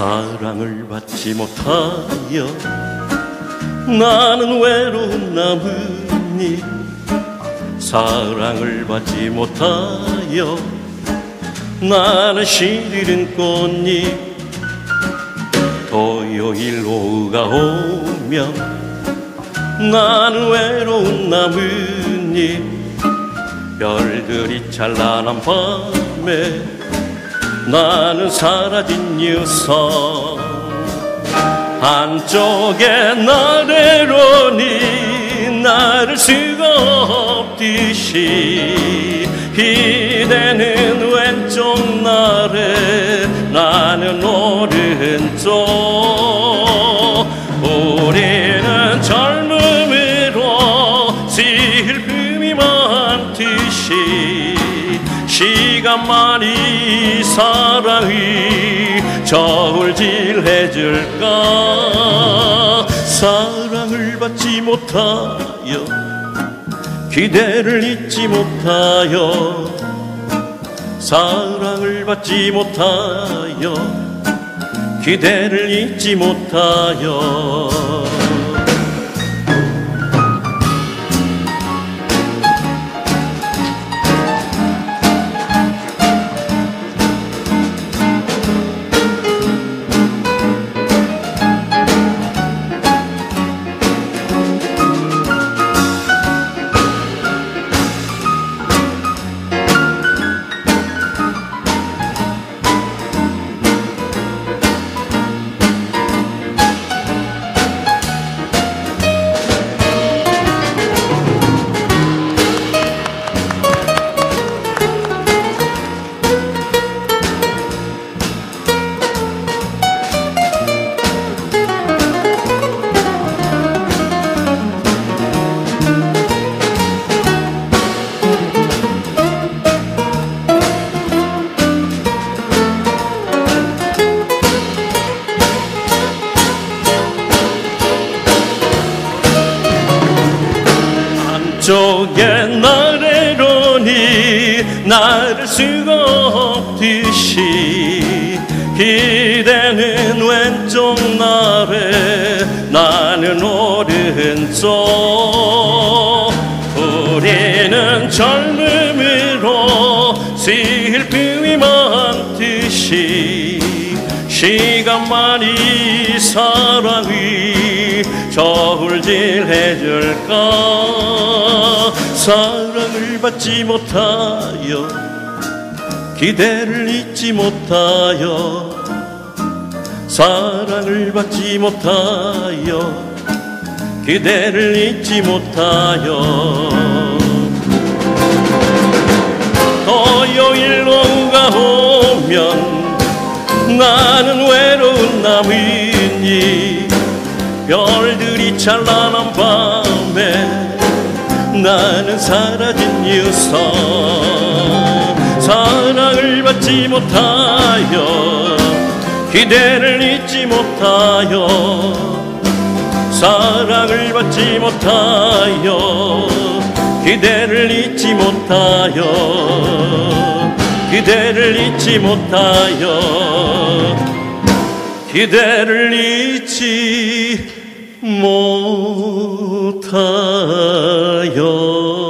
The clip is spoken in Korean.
사랑을 받지 못하여 나는 외로운 나뭇잎, 사랑을 받지 못하여 나는 시들은 꽃잎. 토요일 오후가 오면 나는 외로운 나뭇잎, 별들이 찬란한 밤에 나는 사라진 유성. 한쪽에 나래로니 나를 수가 없듯이 기대는 왼쪽 나래 나는 오른쪽. 우리는 젊음으로 슬픔이 많듯이 시간만이 사랑이 저울질해줄까. 사랑을 받지 못하여 기대를 잊지 못하여 사랑을 받지 못하여 기대를 잊지 못하여. 한쪽에 나래로니 나를 수가 없듯이 기대는 왼쪽 나래 나는 오른쪽. 우리는 젊음으로 슬픔이 많듯이 시간만이 사랑이 저울질해줄까. 사랑을 받지 못하여 기대를 잊지 못하여 사랑을 받지 못하여 기대를 잊지 못하여. 토요일 오후가 오면 나는 외로운 나뭇잎, 별들이 찬란한 밤에 나는 사라진 유성. 사랑을 받지 못하여 기대를 잊지 못하여 사랑을 받지 못하여 기대를 잊지 못하여 기대를 잊지 못하여 기대를 잊지 못하여.